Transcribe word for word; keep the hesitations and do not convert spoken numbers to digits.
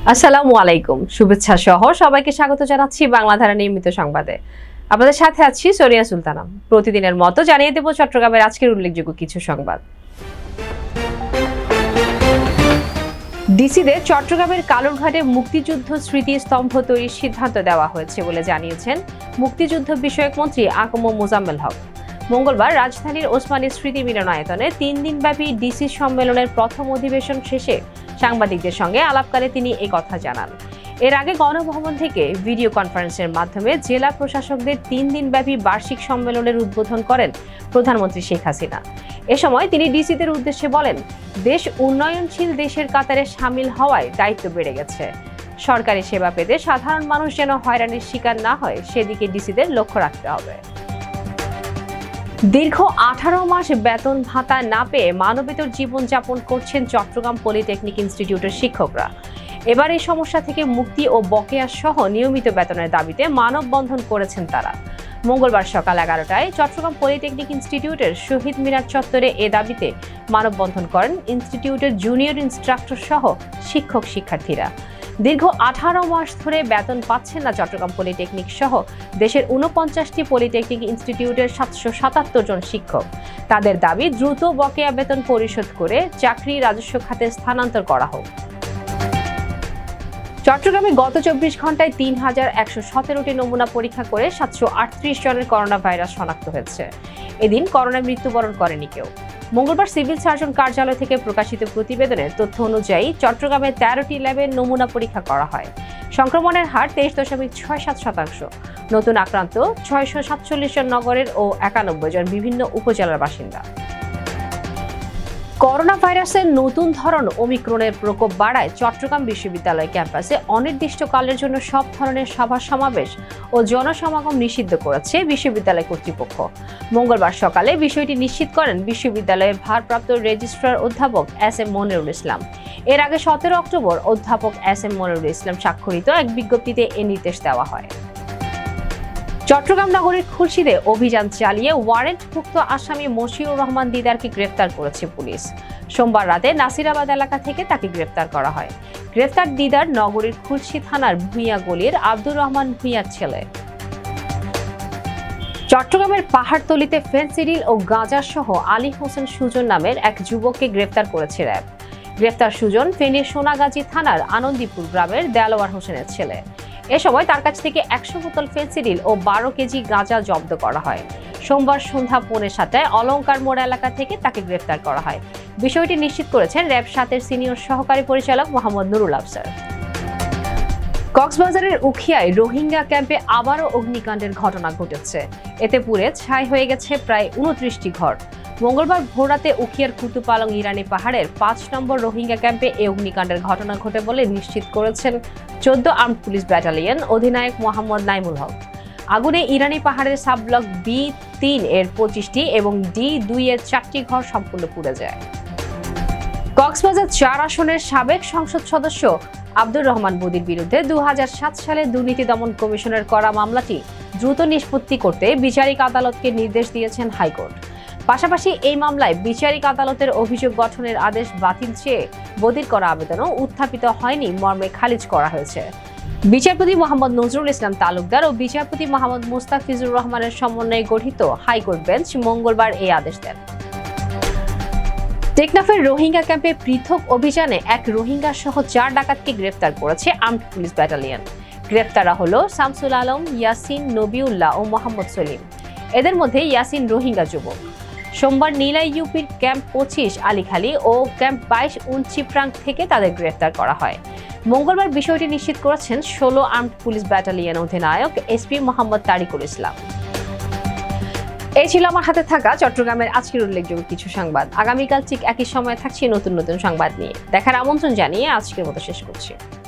আসসালামু আলাইকুম, শুভেচ্ছা সহ সবাইকে স্বাগত জানাচ্ছি বাংলাধারা নিয়মিত সংবাদে। আপনাদের সাথে আছি সোনিয়া সুলতানা। প্রতিদিনের মতো জানিয়ে দেব চট্টগ্রামের আজকের উল্লেখযোগ্য কিছু সংবাদ। ডিসিতে চট্টগ্রামের কালুরঘাটে মুক্তিযুদ্ধ স্মৃতিস্তম্ভ তৈরির সিদ্ধান্ত দেওয়া হয়েছে বলে জানিয়েছেন মুক্তিযুদ্ধ বিষয়ক মন্ত্রী আকম মোজাম্মেল হক। মঙ্গলবার রাজধানীর ওসমানী স্মৃতি মিলনায়তনে তিন দিনব্যাপী ডিসি সম্মেলনের প্রথম অধিবেশন শেষে সাংবাদিকদের সঙ্গে আলাপকালে তিনি এই কথা জানান। এর আগে গণভবন থেকে ভিডিও কনফারেন্সের মাধ্যমে জেলা প্রশাসকদের তিন দিনব্যাপী বার্ষিক সম্মেলনের উদ্বোধন করেন প্রধানমন্ত্রী শেখ হাসিনা। এ সময় তিনি ডিসিদের উদ্দেশ্যে বলেন, দেশ উন্নয়নশীল দেশের কাতারে সামিল হওয়ায় দায়িত্ব বেড়ে গেছে। সরকারি সেবা পেতে সাধারণ মানুষ যেন হয়রানির শিকার না হয় সেদিকে ডিসিদের লক্ষ্য রাখতে হবে। দীর্ঘ আঠারো মাস বেতন ভাতা না পেয়ে মানবেতর জীবনযাপন করছেন চট্টগ্রাম পলিটেকনিক ইনস্টিটিউটের শিক্ষকরা। এবার এই সমস্যা থেকে মুক্তি ও বকেয়া সহ নিয়মিত বেতনের দাবিতে মানববন্ধন করেছেন তারা। মঙ্গলবার সকাল এগারোটায় চট্টগ্রাম পলিটেকনিক ইনস্টিটিউটের শহীদ মিনার চত্বরে এ দাবিতে মানববন্ধন করেন ইনস্টিটিউটের জুনিয়র ইনস্ট্রাক্টর সহ শিক্ষক শিক্ষার্থীরা। দীর্ঘ আঠারো মাস ধরে বেতন পাচ্ছেন না চট্টগ্রাম পলিটেকনিক সহ দেশের ঊনপঞ্চাশটি পলিটেকনিক ইনস্টিটিউটের সাতশো সাতাত্তর জন শিক্ষক। তাদের দাবি দ্রুত বকেয়া বেতন পরিশোধ করে চাকরি রাজস্ব খাতে স্থানান্তর করা হোক। চট্টগ্রামে গত চব্বিশ ঘন্টায় তিন হাজার একশো সতেরোটি নমুনা পরীক্ষা করে সাতশো আটত্রিশ জনের করোনা ভাইরাস শনাক্ত হয়েছে। এদিন করোনায় মৃত্যুবরণ করেনি কেউ। মঙ্গলবার সিভিল সার্জন কার্যালয় থেকে প্রকাশিত প্রতিবেদনের তথ্য অনুযায়ী চট্টগ্রামে তেরোটি ল্যাবে নমুনা পরীক্ষা করা হয়। সংক্রমণের হার তেইশ দশমিক ছয় সাত শতাংশ। নতুন আক্রান্ত ছয়শো সাতচল্লিশ জন নগরের ও একানব্বই জন বিভিন্ন উপজেলার বাসিন্দা। করোনা ভাইরাসের নতুন ধরন ওমিক্রনের প্রকোপ বাড়ায় চট্টগ্রাম বিশ্ববিদ্যালয় ক্যাম্পাসে অনির্দিষ্টকালের জন্য সব ধরনের সভা সমাবেশ ও জনসমাগম নিষিদ্ধ করেছে বিশ্ববিদ্যালয় কর্তৃপক্ষ। মঙ্গলবার সকালে বিষয়টি নিশ্চিত করেন বিশ্ববিদ্যালয়ের ভারপ্রাপ্ত রেজিস্ট্রার অধ্যাপক এস এম মনিরুল ইসলাম। এর আগে সতেরো অক্টোবর অধ্যাপক এস এম মনিরুল ইসলাম স্বাক্ষরিত এক বিজ্ঞপ্তিতে এ নির্দেশ দেওয়া হয়। চট্টগ্রাম নগরীর খুলশীতে অভিযান চালিয়ে ওয়ারেন্টভুক্ত আসামি মশিউর রহমান দিদারকে গ্রেফতার করেছে পুলিশ। সোমবার রাতে নাসিরাবাদ এলাকা থেকে তাকে গ্রেফতার করা হয়। গ্রেফতার দিদার নগরীর খুলশী থানার ভূঁইয়া গলির আব্দুর রহমান ভূঁইয়ার ছেলে। চট্টগ্রামের পাহাড়তলিতে ফেনসিডিল ও গাঁজা সহ আলী হোসেন সুজন নামের এক যুবককে গ্রেফতার করেছে র্যাব। গ্রেফতার সুজন ফেনীর সোনাগাজী থানার আনন্দীপুর গ্রামের দেলোয়ার হোসেনের ছেলে। এ সময় তার কাছ থেকে একশো বোতল ফেনসিডিল ও বারো কেজি গাঁজা জব্দ করা হয়। সোমবার সন্ধ্যা পৌনে সাতটায় অলঙ্কার মোড় এলাকা থেকে তাকে গ্রেফতার করা হয়। বিষয়টি নিশ্চিত করেছেন র্যাব সাতের সিনিয়র সহকারী পরিচালক মোহাম্মদ নুরুল আফসার। কক্সবাজারের উখিয়ায় রোহিঙ্গা ক্যাম্পে আবারও অগ্নিকাণ্ডের ঘটনা ঘটেছে। এতে পুড়ে ছাই হয়ে গেছে প্রায় উনত্রিশটি ঘর। মঙ্গলবার ভোররাতে উখিয়ার কুতুপালং ইরানি পাহাড়ের পাঁচ নম্বর রোহিঙ্গা ক্যাম্পে এই অগ্নিকাণ্ডের ঘটনা ঘটে বলে নিশ্চিত করেছেন চোদ্দ আর্মড পুলিশ ব্যাটালিয়ন অধিনায়ক মোহাম্মদ নাইমুল হক। আগুনে ইরানি পাহাড়ের সাব ব্লক বি তিন এর পঁচিশটি এবং ডি দুই এর চারটি ঘর সম্পূর্ণ পুড়ে যায়। কক্সবাজার চার আসনের সাবেক সংসদ সদস্য আব্দুর রহমান বদির বিরুদ্ধে দু হাজার সাত সালে দুর্নীতি দমন কমিশনের করা মামলাটি দ্রুত নিষ্পত্তি করতে বিচারিক আদালতকে নির্দেশ দিয়েছেন হাইকোর্ট। পাশাপাশি এই মামলায় বিচারিক আদালতের অভিযোগ গঠনের আদেশ বাতিল চেয়ে বদির করা আবেদনও উত্থাপিত হয়নি মর্মে খারিজ করা হয়েছে। বিচারপতি মোহাম্মদ নজরুল ইসলাম তালুকদার ও বিচারপতি মোহাম্মদ মুস্তাফিজুর রহমানের সমন্বয়ে গঠিত হাইকোর্ট বেঞ্চ মঙ্গলবার এই আদেশ দেন। টেকনাফের রোহিঙ্গা ক্যাম্পে পৃথক অভিযানে এক রোহিঙ্গা সহ চার ডাকাতকে গ্রেফতার করেছে আর্মড পুলিশ ব্যাটালিয়ন। গ্রেফতাররা হলো শামসুল আলম, ইয়াসিন, নবিউল্লাহ ও মোহাম্মদ সলিম। এদের মধ্যে ইয়াসিন রোহিঙ্গা যুবক। সোমবার নীলাই ইউপির ক্যাম্প পঁচিশ আলীখালী ও ক্যাম্প বাইশ উনচিপ্রাং থেকে তাদের গ্রেফতার করা হয়। মঙ্গলবার বিষয়টি নিশ্চিত করেছেন ষোলো আর্মড পুলিশ ব্যাটালিয়ন অধিনায়ক এসপি মোহাম্মদ তারিকুল ইসলাম। এই ছিল আমার হাতে থাকা চট্টগ্রামের আজকের উল্লেখযোগ্য কিছু সংবাদ। আগামীকাল ঠিক একই সময় থাকছি নতুন নতুন সংবাদ নিয়ে। দেখার আমন্ত্রণ জানিয়ে আজকের মতো শেষ করছি।